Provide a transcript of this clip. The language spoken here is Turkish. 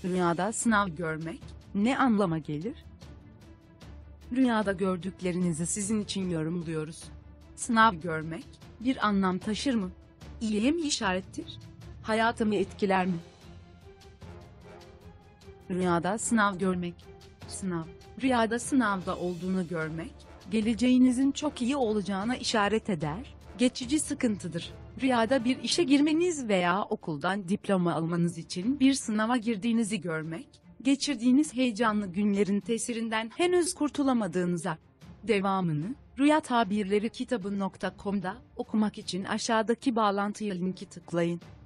Rüyada sınav görmek ne anlama gelir? Rüyada gördüklerinizi sizin için yorumluyoruz. Sınav görmek bir anlam taşır mı? İyiye mi işarettir? Hayatımı etkiler mi? Rüyada sınav görmek. Sınav, rüyada sınavda olduğunu görmek, geleceğinizin çok iyi olacağına işaret eder, geçici sıkıntıdır. Rüyada bir işe girmeniz veya okuldan diploma almanız için bir sınava girdiğinizi görmek, geçirdiğiniz heyecanlı günlerin tesirinden henüz kurtulamadığınıza. Devamını, rüyatabirleri kitabı.com'da okumak için aşağıdaki bağlantıya linki tıklayın.